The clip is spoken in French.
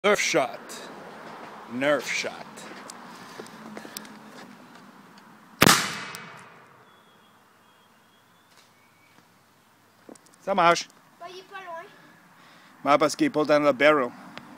Nerf shot. Nerf shot. Ça marche. Ben, il est pas loin. Ouais, parce qu'il est pas dans le barrel.